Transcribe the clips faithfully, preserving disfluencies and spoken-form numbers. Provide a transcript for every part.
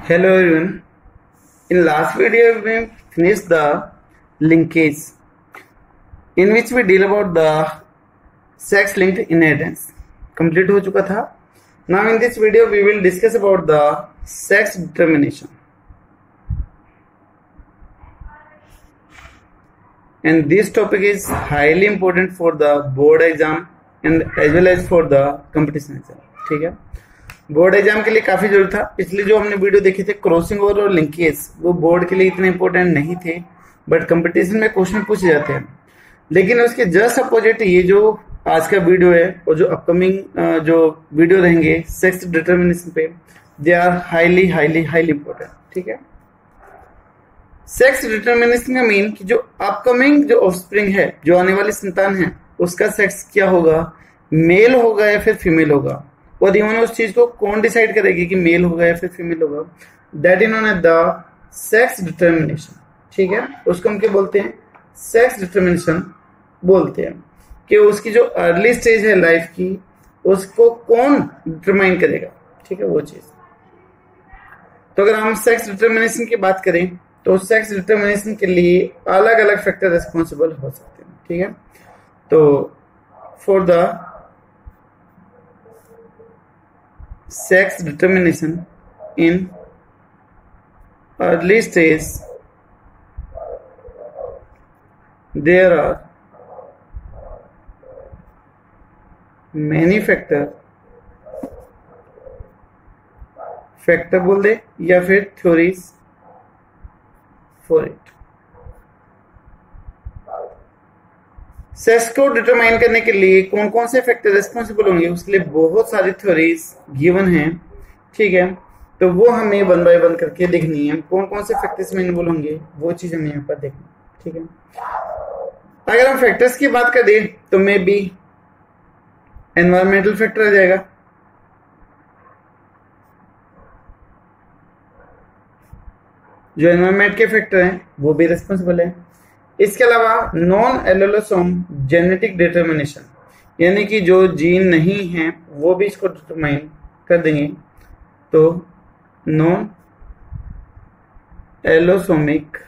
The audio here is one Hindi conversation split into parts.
Hello everyone. In last video we finished the linkage in which we deal about the sex linked inheritance. Complete हो चुका था. Now in this video we will discuss about the sex determination. And this topic is highly important for the board exam and as well as for the competition exam. ठीक है. बोर्ड एग्जाम के लिए काफी जरूरत था. पिछले जो हमने वीडियो देखे थे क्रॉसिंग ओवर और लिंकेज, वो बोर्ड के लिए इतने इंपॉर्टेंट नहीं थे, बट कंपटीशन में क्वेश्चन पूछे जाते हैं. लेकिन उसके जस्ट अपोजिट ये जो आज का वीडियो है और जो अपकमिंग जो वीडियो रहेंगे सेक्स डिटर्मिनेशन पे, they are highly highly highly important. ठीक है. सेक्स डिटर्मिनेशन का मीन कि जो अपकमिंग जो ऑफस्प्रिंग है, जो आने वाली संतान है, उसका सेक्स क्या होगा, मेल होगा या फिर फीमेल होगा, और इवन उस चीज को कौन डिसाइड करेगी कि मेल होगा या फिर फीमेल होगा, that is known as the sex determination. ठीक है. उसको हम क्या बोलते हैं? सेक्स डिटर्मिनेशन बोलते हैं. कि उसकी जो अर्ली स्टेज है लाइफ की, उसको कौन डिटरमाइन करेगा. ठीक है, वो चीज. तो अगर हम सेक्स डिटर्मिनेशन की बात करें तो सेक्स डिटर्मिनेशन के लिए अलग अलग फैक्टर रिस्पॉन्सिबल हो सकते हैं. ठीक है. तो for the sex determination in early stage there are many factor factor बोल दे या फिर थ्योरीज फॉर इट. सेक्स को डिटरमाइन करने के लिए कौन कौन से फैक्टर रिस्पॉन्सिबल होंगे, उसके लिए बहुत सारी थ्योरीज गिवन हैं. ठीक है. तो वो हमें वन बाय वन करके देखनी है. कौन कौन से फैक्टर्स में इन्वॉल्व होंगे वो चीज हमें यहाँ पर देखनी. ठीक है. अगर हम फैक्टर्स की बात करें तो मे बी एनवायरमेंटल फैक्टर आ जाएगा. जो एनवायरमेंट के फैक्टर हैं वो भी रिस्पॉन्सिबल है. इसके अलावा नॉन एलोलोसोम जेनेटिक डिटर्मिनेशन, यानी कि जो जीन नहीं है वो भी इसको डिटरमाइन कर देंगे. तो non allosomic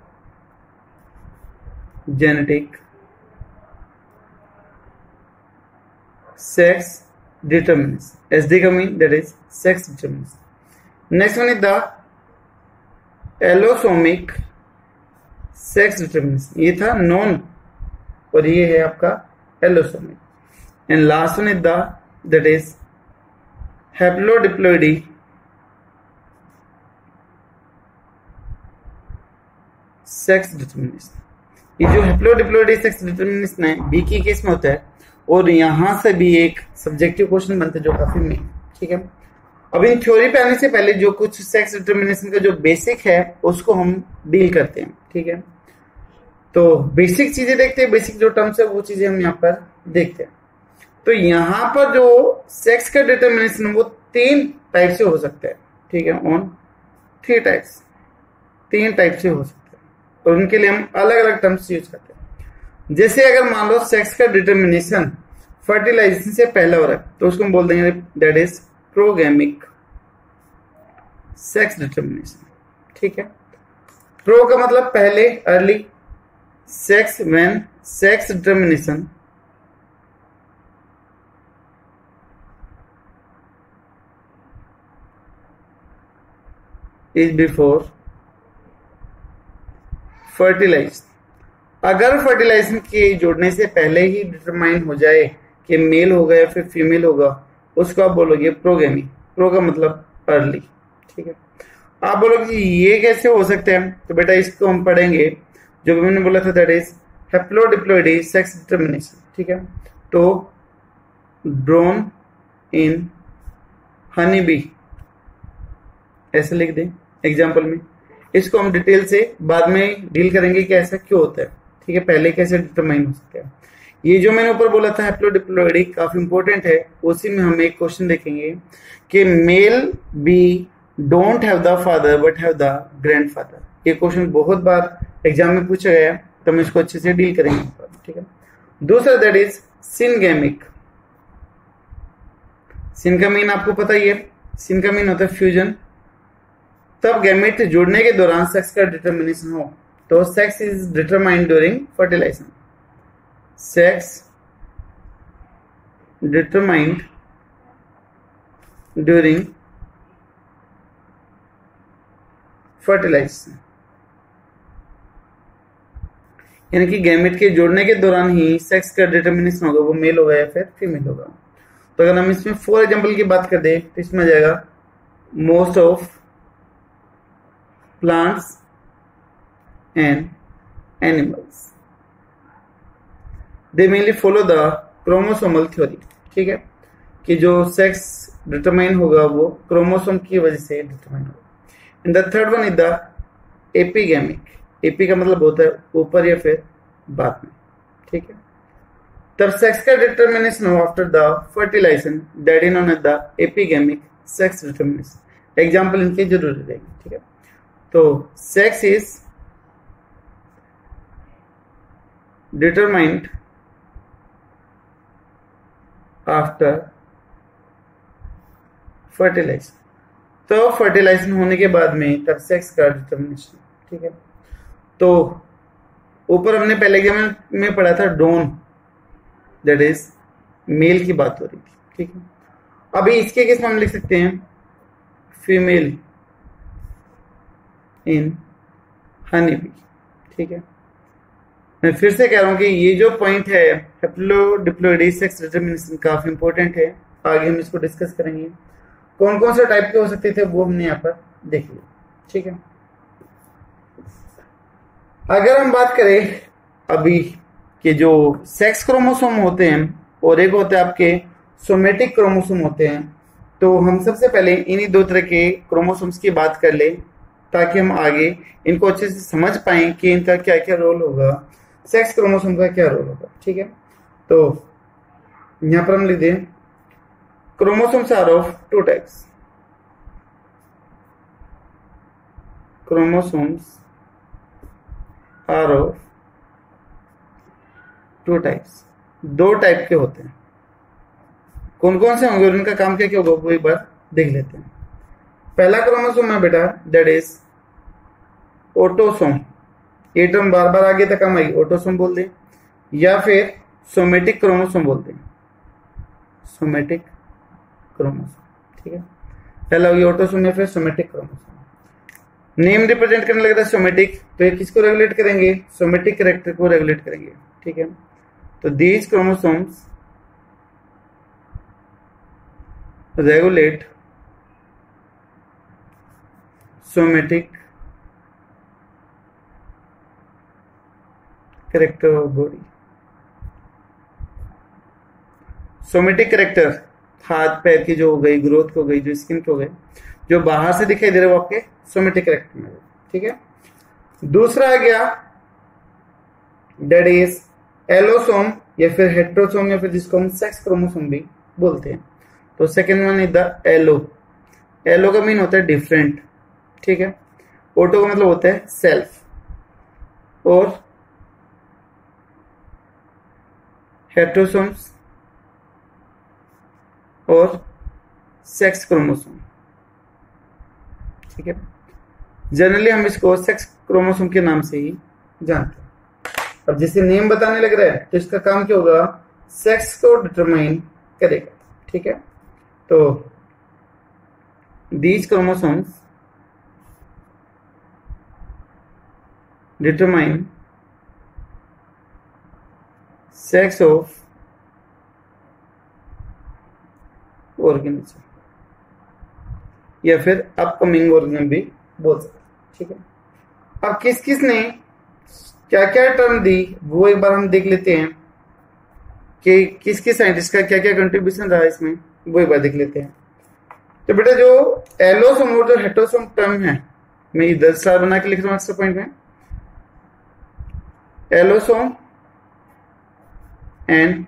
genetic sex determination, S D का mean that is sex determination. Next one is the allosomic sex determination. ये था नॉन और ये है आपका allosomic. And last one is the that is haplodiploidy sex determination. ये जो हैप्लोडिप्लॉइडी सेक्स डिटर्मिनेशन है बी की केस में होता है, और यहां से भी एक सब्जेक्टिव क्वेश्चन बनता है जो काफी मेन. ठीक है. अब इन थ्योरी पे आने से पहले जो कुछ सेक्स डिटर्मिनेशन का जो बेसिक है उसको हम डील करते हैं. ठीक है. तो बेसिक चीजें देखते हैं, बेसिक जो टर्म्स है वो चीजें हम यहाँ पर देखते हैं. तो यहाँ पर जो सेक्स का डिटर्मिनेशन वो तीन टाइप से हो सकता है. ठीक है. ऑन थ्री टाइप्स, तीन टाइप से हो सकता है, और उनके लिए हम अलग अलग टर्म्स यूज करते हैं. जैसे अगर मान लो सेक्स का डिटर्मिनेशन फर्टिलाइजेशन से पहले हो रहा है तो उसको हम बोल देंगे that is progamic sex determination. ठीक है. प्रो का मतलब पहले, early. Sex when sex determination is before fertilize. अगर फर्टिलाइजेशन के जोड़ने से पहले ही डिटरमाइन हो जाए कि मेल होगा या फिर फीमेल होगा, उसको आप बोलोगे प्रोगैमी. प्रो का मतलब अर्ली. ठीक है. आप बोलोगे ये कैसे हो सकते हैं, तो बेटा इसको हम पढ़ेंगे जो मैंने बोला था that is haplodiploidy sex determination. ठीक है. तो ड्रोन इन हनी बी ऐसे लिख दें एग्जाम्पल में. इसको हम डिटेल से बाद में डील करेंगे कि ऐसा क्यों होता है. ठीक है. पहले कैसे डिटरमाइन हो सकता है. ये जो मैंने ऊपर बोला था हैप्लोडिप्लॉइडी काफी इंपॉर्टेंट है. उसी में हम एक क्वेश्चन देखेंगे कि male bee don't have the father but have the grandfather. ये क्वेश्चन बहुत बार एग्जाम में पूछा गया है, तो हम इसको अच्छे से डील करेंगे. ठीक है. दूसरा दैट इज सिनगैमिक. सिन का मीन आपको पता ही है, सिन का मीन होता है फ्यूजन, तब गैमेट जुड़ने के दौरान सेक्स का डिटर्मिनेशन हो, तो sex is determined during fertilization. Sex determined during fertilization, यानी कि गैमेट के जोड़ने के दौरान ही सेक्स का डिटर्मिनेशन होगा, वो मेल होगा या फिर फीमेल होगा। तो अगर हम इसमें फॉर एग्जांपल की बात कर दें तो इसमें आ जाएगा most of plants and animals they mainly follow the chromosomal theory. ठीक है, कि जो सेक्स डिटरमाइन होगा वो क्रोमोसोम की वजह से डिटरमाइन होगा। And the third one is the epigamic. Epi का मतलब होता है ऊपर या फिर बाद में। ठीक है, तब सेक्स का डिटरमिनेशन हो after the fertilization, that is known as the epigamic sex determination. Example इनके जरूर रहेंगे। ठीक है, तो sex is determined after fertilization, तो फर्टिलाइजेशन होने के बाद में तब सेक्स का डिटरमिनेशन। ठीक है, तो ऊपर हमने पहले एग्जाम में पढ़ा था डोन, दैट इज मेल की बात हो रही थी। ठीक है, अभी इसके केस में हम लिख सकते हैं फीमेल इन हनी बी। ठीक है, मैं फिर से कह रहा हूं कि ये जो पॉइंट है हैप्लोडिप्लोइडी सेक्स डिटरमिनेशन काफी इंपॉर्टेंट है। आगे हम इसको डिस्कस करेंगे, कौन कौन से टाइप के हो सकते थे वो हमने यहाँ पर देख लिया। ठीक है, अगर हम बात करें अभी कि जो सेक्स क्रोमोसोम होते हैं और एक होते हैं आपके सोमेटिक क्रोमोसोम होते हैं, तो हम सबसे पहले इन्हीं दो तरह के क्रोमोसोम्स की बात कर ले ताकि हम आगे इनको अच्छे से समझ पाएं कि इनका क्या क्या रोल होगा, सेक्स क्रोमोसोम का क्या रोल होगा। ठीक है, तो यहां पर हम लिख दें chromosomes are of two types. Chromosomes are of two types, दो टाइप के होते हैं। कौन कौन से होंगे और उनका काम क्या क्या होगा वो एक बार देख लेते हैं। पहला क्रोमोसोम है बेटा दैट इज ऑटोसोम। ये टर्म बार बार आगे तक हम आई, ऑटोसोम बोल दें या फिर सोमेटिक क्रोमोसोम बोल दें, सोमेटिक क्रोमोसोम। ठीक है, पहला होगी ऑटोसोम या फिर सोमेटिक क्रोमोसोम। नेम रिप्रेजेंट करने लग रहा है सोमेटिक, तो ये किसको रेगुलेट करेंगे, सोमेटिक कैरेक्टर को रेगुलेट करेंगे। ठीक है, तो these chromosomes regulate somatic character of body. Somatic character हाथ पैर की जो हो गई, ग्रोथ हो गई, जो स्किन की हो गई, जो बाहर से दिखाई दे रहे वो आपके सोमेटिक कैरेक्टर में। ठीक है, दूसरा आ गया दैट इज एलोसोम या फिर हेट्रोसोम या फिर जिसको हम सेक्स क्रोमोसोम भी बोलते हैं। तो second one is the allo. Allo का मीन होता है डिफरेंट। ठीक है, ओटो का मतलब होता है सेल्फ, और हेट्रोसोम्स और सेक्स क्रोमोसोम। ठीक है, जनरली हम इसको सेक्स क्रोमोसोम के नाम से ही जानते हैं। अब जैसे नेम बताने लग रहा है तो इसका काम क्या होगा, सेक्स को डिटरमाइन करेगा। ठीक है, तो these chromosomes determine sex of organism या फिर अपकमिंग ऑर्गेनिज्म भी बोल सकते। ठीक है, अब किस किस ने क्या क्या टर्म दी वो एक बार हम देख लेते हैं कि किस किस साइंटिस्ट का क्या क्या कंट्रीब्यूशन रहा इसमें, वो एक बार देख लेते हैं। तो बेटा जो एलोसोम और जो हेट्रोसोम टर्म है, मैं इधर स्टार बना के लिख रहा हूं एक्स्ट्रा पॉइंट में, allosome and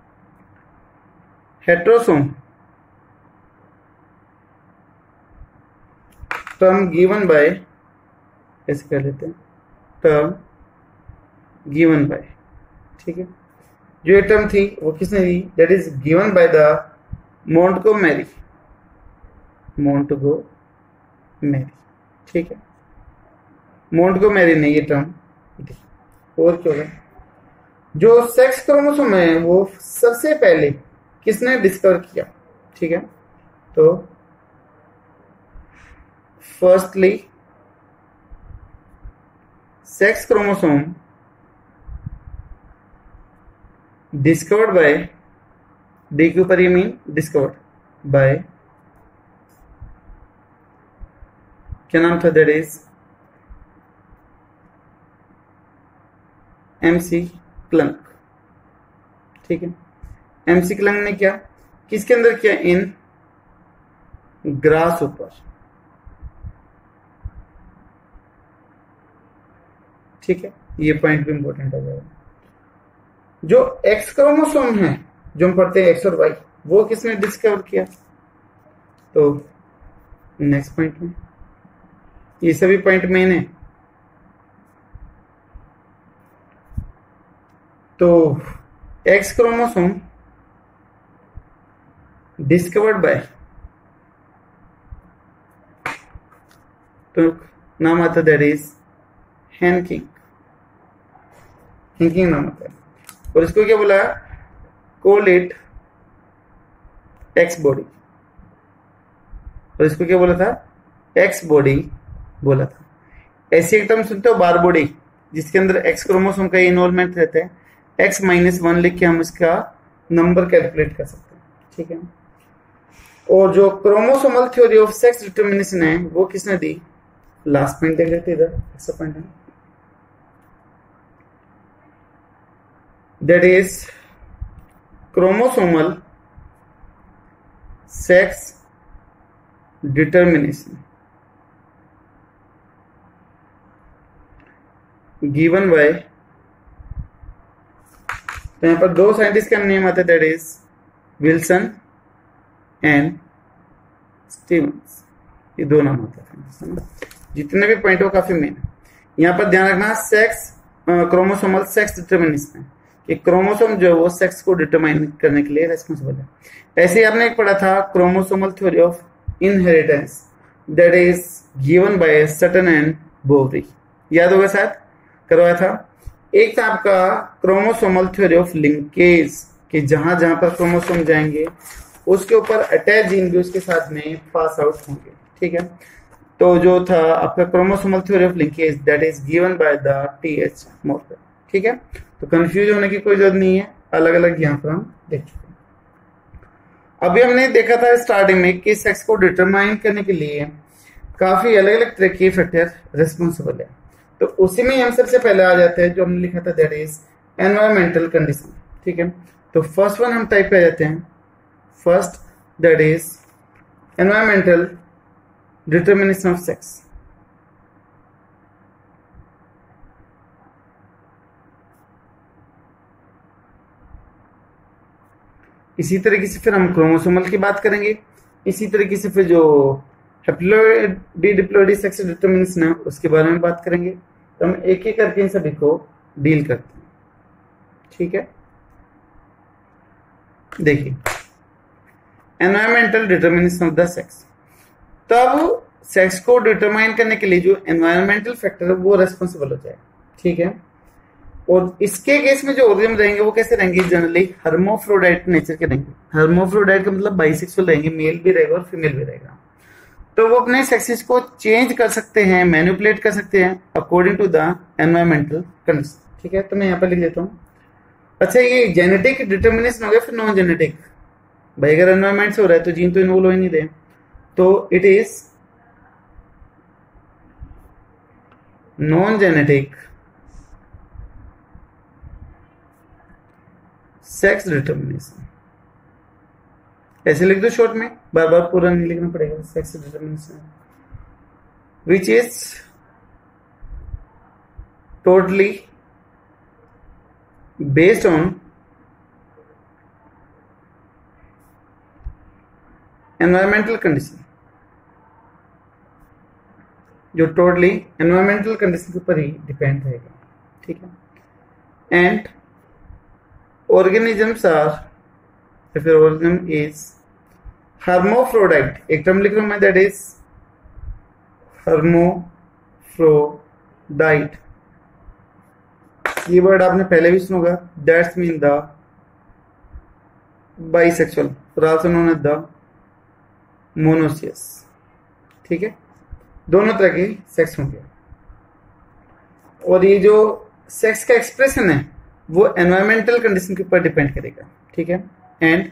heterosome term given by, ऐसे कर लेते हैं, टर्म गिवन बाय। ठीक है, जो ये टर्म थी वो किसने दी, that is given by the Montgomery. Montgomery. ठीक है, मोंटगोमेरी ने ये टर्म। और क्या होगा, जो सेक्स क्रोमोसोम है वो सबसे पहले किसने डिस्कवर किया? ठीक है, तो firstly sex chromosome discovered by, D के ऊपर ये मीन डिस्कवर्ड बाय, क्या नाम था? That is McClung. ठीक है, एमसी क्लंक ने क्या किसके अंदर किया? इन ग्रास ऊपर। ठीक है, ये पॉइंट भी इंपॉर्टेंट हो जाएगा। जो एक्स क्रोमोसोम है जो हम पढ़ते हैं एक्स और वाई, वो किसने डिस्कवर किया? तो नेक्स्ट पॉइंट में ये सभी पॉइंट मेन है। तो एक्स क्रोमोसोम डिस्कवर्ड बाय, तो नाम आता दैट इज हैंकिंग। हैंकिंग नाम आता है, और इसको क्या बोला? Call it X body. और इसको क्या बोला था? एक्स बॉडी बोला था। ऐसी एक टर्म सुनते हो बार बॉडी, जिसके अंदर एक्स क्रोमोसोम का इन्वॉल्वमेंट रहता है। एक्स माइनस वन लिख के हम इसका नंबर कैलकुलेट कर सकते हैं। ठीक है, और जो chromosomal theory of sex determination है वो किसने दी? लास्ट पॉइंट देख लेते इधर, ऐसा पॉइंट है, that is chromosomal sex determination given by, तो यहां पर दो साइंटिस्ट का नेम आता है, that is Wilson and Stevens. ये दो नाम आता है। जितने भी पॉइंट हो काफी मेन है। यहां पर ध्यान रखना सेक्स क्रोमोसोमल सेक्स डिटर्मिनेशन है कि क्रोमोसोम जो है वो सेक्स को डिटरमाइन करने के लिए रेस्पॉन्सिबल है। ऐसे ही आपने एक पढ़ा था chromosomal theory of inheritance, that is given by Sutton and Boveri. याद होगा शायद, करवाया था। एक था आपका क्रोमोसोमल थ्योरी ऑफ लिंकेज, कि जहां जहां पर क्रोमोसोम जाएंगे उसके ऊपर अटैच जीन भी उसके साथ में पास आउट होंगे। ठीक है, तो जो था आपका chromosomal theory of linkage, that is given by the T H Morgan. ठीक है, तो कंफ्यूज होने की कोई जरूरत नहीं है, अलग अलग यहाँ पर हम देख चुके हैं। अभी हमने देखा था स्टार्टिंग में कि सेक्स को डिटरमाइन करने के लिए काफी अलग अलग तरह के फैक्टर रेस्पॉन्सिबल है। तो उसी में हम सबसे पहले आ जाते हैं जो हमने लिखा था, दैट इज एनवायरमेंटल कंडीशन। ठीक है, तो फर्स्ट वन हम टाइप पे आ जाते हैं। First that is environmental determination of sex. इसी तरीके से फिर हम क्रोमोसोमल की बात करेंगे। इसी तरीके से फिर जो हैप्लॉइड डिप्लॉइड सेक्स डिटर्मिनेशन है उसके बारे में बात करेंगे। तो हम एक एक करके इन सभी को डील करते हैं। ठीक है, देखिए environmental determination of the sex. तब सेक्स को डिटरमाइन करने के लिए जो एनवायरमेंटल फैक्टर है वो रेस्पॉन्सिबल हो जाएगा। ठीक है, और इसके केस में जो ऑर्गेनिज्म रहेंगे वो कैसे रहेंगे? जनरली हर्मोफ्रोडाइट नेचर के रहेंगे। हर्मोफ्रोडाइट का मतलब बाइसेक्सुअल रहेंगे, मेल भी रहेगा और फीमेल भी रहेगा। तो वो अपने सेक्सेस को चेंज कर सकते हैं, मैनिपुलेट कर सकते हैं according to the environmental condition. ठीक है, तो मैं यहाँ पर लिख देता हूँ। अच्छा, ये जेनेटिक डिटर्मिनेशन हो गया, फिर नॉन जेनेटिक। भाई अगर एनवायरमेंट से हो रहा है तो जीन तो इन्वॉल्व हो ही नहीं रहे, तो it is non genetic sex determination. ऐसे लिख दो शॉर्ट में, बार बार पूरा नहीं लिखना पड़ेगा। Sex determination which is totally based on environmental condition, जो टोटली एनवायरमेंटल कंडीशन के ऊपर ही डिपेंड रहेगा। ठीक है, and organisms are, if your organism is hermaphrodite, एक टर्म लिख रहा हूं मैं, that is हर्मोफ्रोडाइट, ये वर्ड आपने पहले भी सुना होगा। That's mean the bisexual, also known as the monoecious. ठीक है, दोनों तरह के सेक्स होंगे। और ये जो सेक्स का एक्सप्रेशन है वो एनवायरमेंटल कंडीशन के ऊपर डिपेंड करेगा। ठीक है, एंड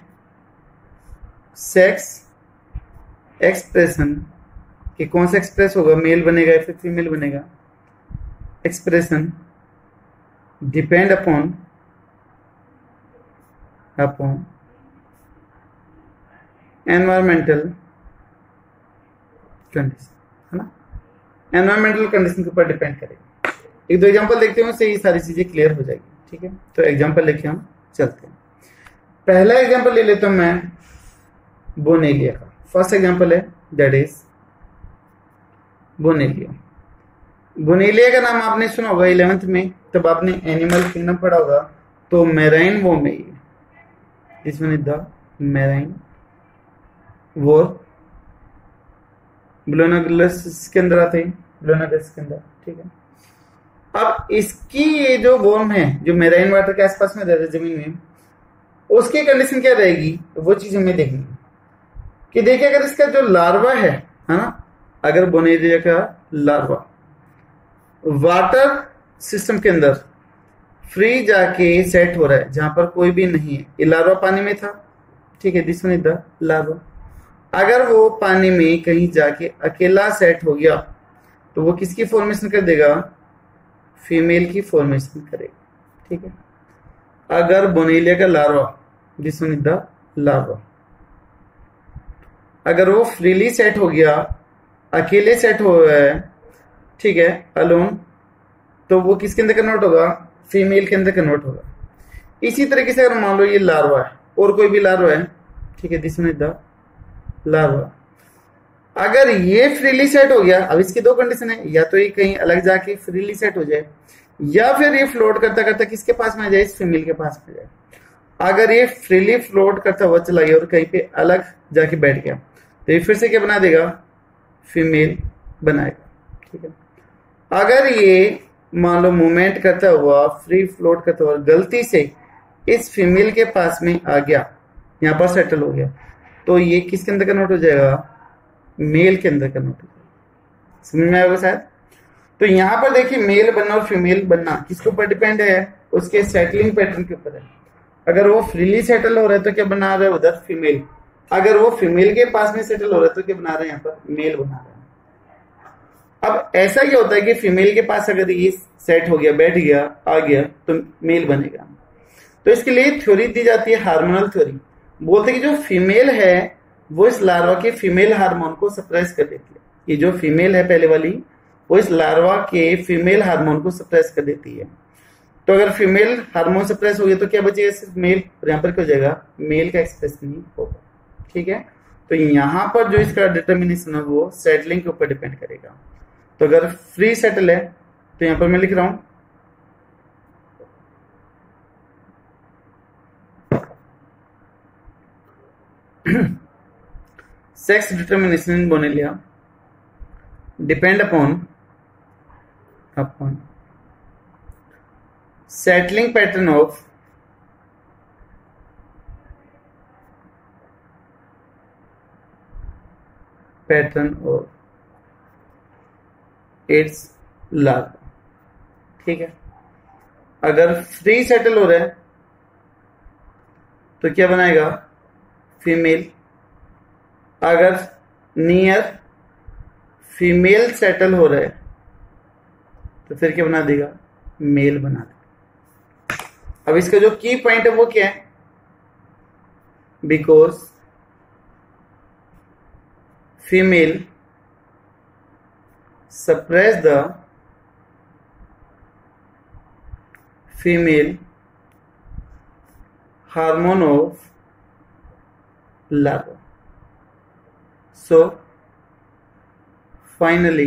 सेक्स एक्सप्रेशन कि कौन सा एक्सप्रेस होगा, मेल बनेगा या फिर फीमेल बनेगा, expression depend upon upon environmental condition, है ना, एनवायरमेंटल कंडीशन के ऊपर डिपेंड करेगा। एक दो एग्जांपल देखते हैं, उससे ये सारी चीजें क्लियर हो जाएगी। ठीक है, तो एग्जांपल लेके हम चलते हैं। पहला एग्जांपल ले लेता हूं मैं बोनेलिया का। फर्स्ट एग्जांपल है दैट इज बोनेलिया। बोनेलिया का नाम आपने सुना होगा इलेवेंथ में, तब आपने एनिमल किंगडम पढ़ा होगा। तो मैराइन वो में ये this one is the marine वो ब्लोनाग्लस के अंदर आते हैं, ब्लोनाग्लस के अंदर। ठीक है, अब इसकी ये जो वॉर्म है जो मैराइन वाटर के आसपास में रहता है जमीन में, उसकी कंडीशन क्या रहेगी वो चीज हमें देखनी है कि देखिए अगर इसका जो लार्वा है है ना, अगर बोनेलिया का लार्वा वाटर सिस्टम के अंदर फ्री जाके सेट हो रहा है जहां पर कोई भी नहीं है, ये लार्वा पानी में था। ठीक है, this one is the larva. अगर वो पानी में कहीं जाके अकेला सेट हो गया तो वो किसकी फॉर्मेशन कर देगा, फीमेल की फॉर्मेशन करेगा। ठीक है, अगर बोनेलिया का larva this one is the larva अगर वो फ्रीली सेट हो गया, अकेले सेट हो गया है, ठीक है, अलोन, तो वो किसके अंदर कन्वर्ट होगा, फीमेल के अंदर कन्वर्ट होगा। इसी तरीके से अगर मान लो ये लार्वा है और कोई भी लार्वा है, ठीक है, this one is the larva, अगर ये फ्रीली सेट हो गया, अब इसकी दो कंडीशन है, या तो ये कहीं अलग जाके फ्रीली सेट हो जाए या फिर ये फ्लोट करता करता किसके पास में जाए, इस फीमेल के पास में जाए। अगर ये फ्रीली फ्लोट करता हुआ चला गया और कहीं पे अलग जाके बैठ गया तो ये फिर से क्या बना देगा, फीमेल बनाएगा। ठीक है, अगर ये मान लो मूवमेंट करता हुआ, फ्री फ्लोट करता हुआ गलती से इस फीमेल के पास में आ गया, यहां पर सेटल हो गया, तो ये किसके अंदर कन्वर्ट हो जाएगा, मेल के अंदर कन्वर्ट हो जाएगा। समझ में आएगा शायद। तो यहां पर देखिए मेल बनना और फीमेल बनना किसके ऊपर डिपेंड है, उसके सेटलिंग पैटर्न के ऊपर है। अगर वो फ्रीली सेटल हो रहा है तो क्या बना रहा है उधर, फीमेल। अगर वो फीमेल के पास में सेटल हो रहा है तो क्या बना रहे हैं, यहाँ पर मेल बना रहे हैं। अब ऐसा क्या होता है कि फीमेल के पास अगर ये सेट हो गया, बैठ गया, आ गया, तो मेल बनेगा। तो इसके लिए थ्योरी दी जाती है हार्मोनल थ्योरी। बोलते हैं कि जो फीमेल है वो इस लार्वा के फीमेल हार्मोन को सप्रेस कर देती है। ये जो फीमेल है पहले वाली, वो इस लार्वा के फीमेल हार्मोन को सप्रेस कर देती है। तो अगर फीमेल हार्मोन सप्रेस हो गया तो क्या बचेगा, सिर्फ मेल। और यहाँ पर क्या हो जाएगा, मेल का एक्सप्रेशन ही होगा। ठीक है, तो यहाँ पर जो इसका डिटर्मिनेशन है वो सेटलिंग के ऊपर डिपेंड करेगा। तो अगर फ्री सेटल है तो यहां पर मैं लिख रहा हूं sex determination in Bonellia depend upon upon settling pattern of pattern of its larva. ठीक है, अगर फ्री सेटल हो रहा है तो क्या बनाएगा, फीमेल। अगर नियर फीमेल सेटल हो रहा है तो फिर क्या बना देगा, मेल बना देगा। अब इसका जो की पॉइंट है वो क्या है, because female suppress the female hormone of larva. So finally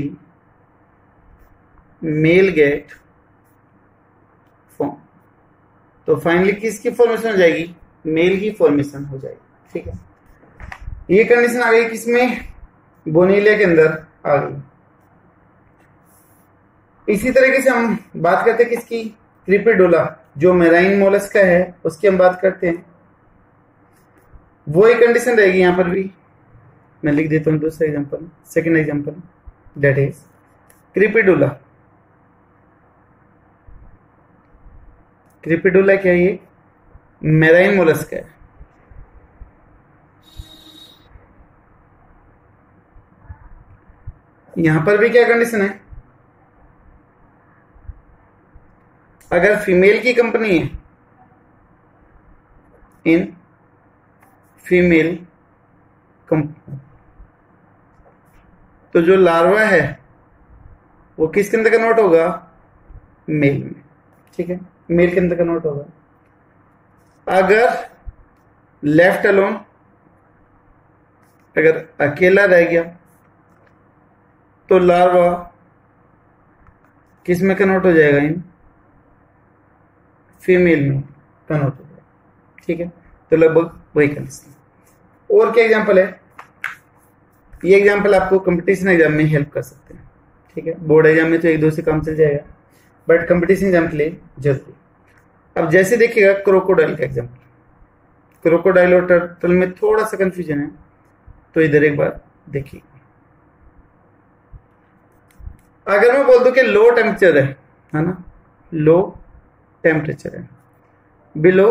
male get form. तो फाइनली किसकी फॉर्मेशन हो जाएगी, मेल की फॉर्मेशन हो जाएगी। ठीक है, ये कंडीशन आ गई किसमें, बोनेलिया के अंदर आ गई। इसी तरीके से हम बात करते हैं किसकी, क्रिपिडोला जो मेराइन मोलस्क का है उसकी हम बात करते हैं। वो एक कंडीशन रहेगी यहां पर भी, मैं लिख देता हूं दूसरा example, second example that is Crepidula. Crepidula क्या है, ये मेराइन मोलस्क है। यहां पर भी क्या कंडीशन है, अगर फीमेल की कंपनी है, इन फीमेल कंपनी, तो जो लार्वा है वो किसके अंदर कन्वर्ट होगा, मेल में। ठीक है, मेल के अंदर कन्वर्ट होगा। अगर लेफ्ट अलोन, अगर अकेला रह गया तो लार्वा किस में कन्वर्ट हो जाएगा, इन फीमेल में कन्वर्ट हो जाएगा। ठीक है, तो लगभग वही कंडीशन। और क्या एग्जांपल है, ये एग्जांपल आपको कंपटीशन एग्जाम में हेल्प कर सकते हैं। ठीक है, बोर्ड एग्जाम में तो एक दो से काम चल जाएगा, बट कंपटीशन एग्जाम के लिए जरूरी। अब जैसे देखिएगा क्रोकोडाइल का एग्जांपल, क्रोकोडाइल और टर्टल में थोड़ा सा कंफ्यूजन है, तो इधर एक बार देखिए। अगर मैं बोल दूं कि लो टेम्परेचर है है ना, लो टेम्परेचर है, बिलो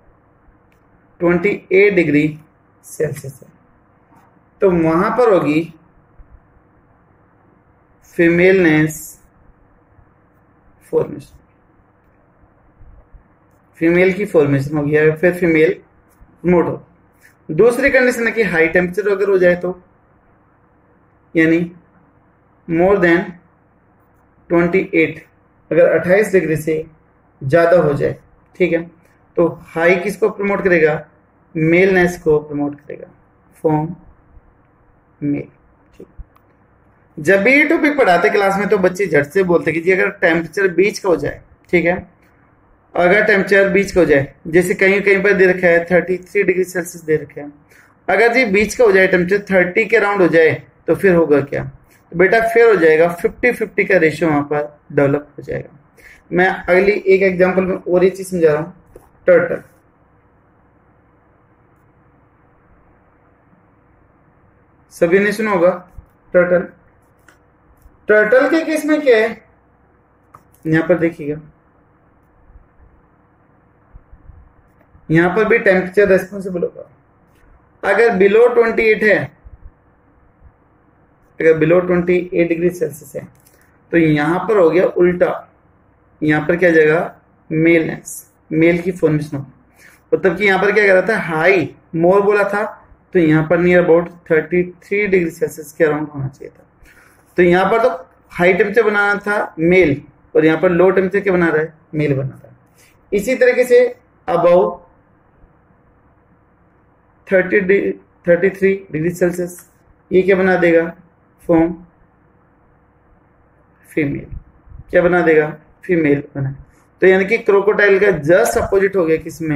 अट्ठाईस डिग्री सेल्सियस है, तो वहां पर होगी फीमेलनेस फॉर्मेशन, फीमेल की फॉर्मेशन होगी या फिर फीमेल प्रमोट हो। दूसरी कंडीशन है कि हाई टेम्परेचर अगर हो जाए तो, यानी मोर देन अट्ठाईस, अगर अट्ठाईस डिग्री से ज्यादा हो जाए, ठीक है, तो हाई किसको प्रमोट करेगा, मेलनेस को प्रमोट करेगा, फॉर्म मेल। ठीक, जब भी ये टॉपिक पढ़ाते क्लास में तो बच्चे झट से बोलते कि जी अगर टेम्परेचर बीच का हो जाए, ठीक है, अगर टेम्परेचर बीच का हो जाए, जैसे कहीं कहीं पर दे रखा है तैंतीस डिग्री सेल्सियस दे रखा है, अगर जी बीच का हो जाए, टेम्परेचर तीस के राउंड हो जाए, तो फिर होगा क्या, तो बेटा फिर हो जाएगा फिफ्टी फिफ्टी का रेशियो वहां पर डेवलप हो जाएगा। मैं अगली एक एग्जांपल में और ये चीज समझा रहा हूं, टर्टल। सभी ने सुना होगा टर्टल। टर्टल के केस में क्या है, यहां पर देखिएगा, यहां पर भी टेम्परेचर रेस्पॉन्सिबल होगा। अगर बिलो अट्ठाईस है, अगर बिलो अट्ठाईस डिग्री सेल्सियस है, तो यहां पर हो गया उल्टा, यहां पर क्या जाएगा, मेलनेस, मेल की फॉर्मेशन होगी। मतलब कि यहां पर क्या कर रहा था, हाई मोर बोला था, तो यहां पर नियर अबाउट तैंतीस डिग्री सेल्सियस के अराउंड होना चाहिए था। तो यहां पर तो हाई टेम्परेचर बनाना था मेल, और यहां पर लो टेम्परेचर क्या बना रहा है, मेल बना रहा है। इसी तरीके से अबाउ तैंतीस डिग्री सेल्सियस, ये क्या बना देगा, फॉर्म फीमेल, क्या बना देगा, फीमेल बना। तो यानी कि क्रोकोडाइल का जस्ट अपोजिट हो गया किसमें,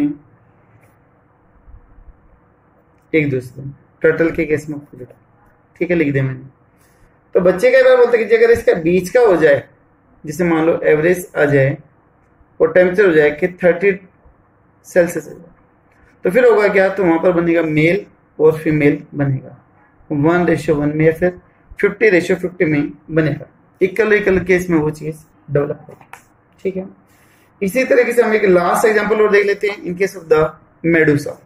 एक दूसरे, टर्टल के केस में अपोजिट। ठीक है, लिख दिया मैंने। तो बच्चे कई बार बोलते हैं कि अगर इसका बीच का हो जाए, जिसे मान लो एवरेज आ जाए और टेम्परेचर हो जाए कि तीस सेल्सियस हो जाए, तो फिर होगा क्या, तो वहां पर बनेगा मेल और फीमेल बनेगा, वन रेशियो वन में या फिर फिफ्टी रेशियो फिफ्टी में बनेगा। इक्वल इक्वल केस में वो चीज डेवलप होगी। ठीक है, इसी तरीके से हम एक लास्ट एग्जांपल और देख लेते हैं, in case of the Medusa.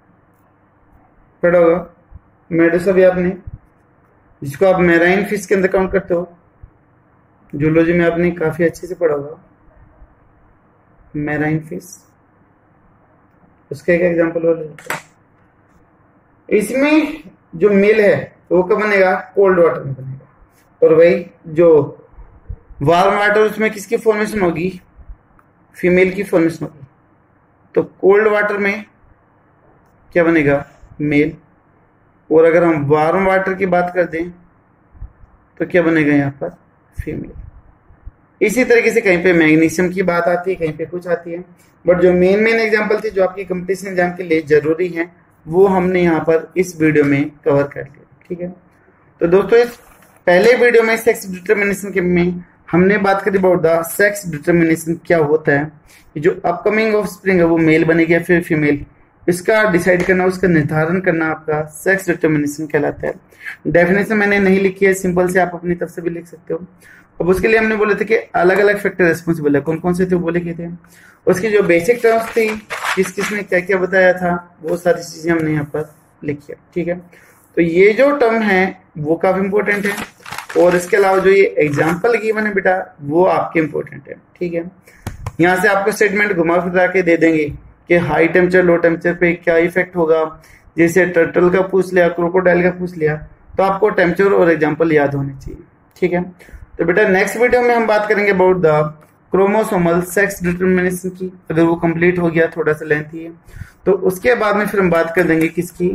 पढ़ा होगा मेडुसा भी आपने, जिसको आप मैराइन फिश के अंदर काउंट करते हो, जूलॉजी में आपने काफी अच्छे से पढ़ा होगा मैराइन फिश। उसका एक एग्जांपल और लेते हैं। इसमें जो मेल है वो कब बनेगा, कोल्ड वाटर में बनेगा, और वही जो वार्म वाटर उसमें किसकी फॉर्मेशन होगी, फीमेल की फॉर्मेशन होगी। तो कोल्ड वाटर में क्या बनेगा, मेल, और अगर हम वार्म वाटर की बात कर दें तो क्या बनेगा यहाँ पर, फीमेल। इसी तरीके से कहीं पे मैग्नीशियम की बात आती है, कहीं पे कुछ आती है, बट जो मेन मेन एग्जांपल थे जो आपकी कंपटीशन एग्जाम के लिए जरूरी हैं, वो हमने यहाँ पर इस वीडियो में कवर कर लिया। ठीक है, तो दोस्तों इस पहले वीडियो में सेक्स डिटरमिनेशन के में हमने बात करी अबाउट द सेक्स डिटर्मिनेशन, क्या होता है, जो अपकमिंग ऑफ स्प्रिंग है वो मेल बनेगी या फिर फीमेल, इसका डिसाइड करना, उसका निर्धारण करना आपका सेक्स डिटर्मिनेशन कहलाता है। डेफिनेशन मैंने नहीं लिखी है, सिंपल से आप अपनी तरफ से भी लिख सकते हो। अब उसके लिए हमने बोले थे कि अलग अलग फैक्टर रिस्पॉन्सिबल है, कौन कौन से थे वो बोले थे। उसकी जो बेसिक टर्म्स थी, किस किस ने क्या क्या बताया था, वो सारी चीजें हमने यहाँ पर लिखी है, ठीक है। तो ये जो टर्म है वो काफी इंपॉर्टेंट है, और इसके अलावा जो ये एग्जाम्पल गिवन है बेटा वो आपके इंपॉर्टेंट है, ठीक है। यहाँ से आपको स्टेटमेंट घुमा फिरा के दे देंगे कि हाई टेम्परेचर लो टेम्परेचर पे क्या इफेक्ट होगा, जैसे टर्टल का पूछ लिया, क्रोकोडाइल का पूछ लिया, तो आपको टेम्परेचर और एग्जाम्पल याद होने चाहिए, ठीक है। तो बेटा नेक्स्ट वीडियो में हम बात करेंगे about the chromosomal sex determination की, अगर वो कंप्लीट हो गया, थोड़ा सा लेंथी है, तो उसके बाद में फिर हम बात कर देंगे किसकी,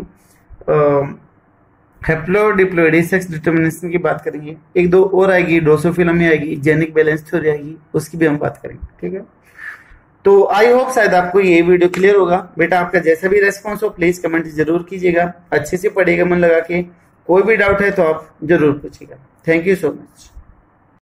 हैप्लोडिप्लोइडी सेक्स डिटर्मिनेशन की बात करेंगे। एक दो और आएगी, ड्रोसोफिला में आएगी, जेनिक बैलेंस थ्योरी आएगी, उसकी भी हम बात करेंगे, ठीक है। तो आई होप शायद आपको ये वीडियो क्लियर होगा। बेटा आपका जैसा भी रेस्पॉन्स हो प्लीज कमेंट जरूर कीजिएगा, अच्छे से पढ़िएगा मन लगा के, कोई भी डाउट है तो आप जरूर पूछिएगा। Thank you so much.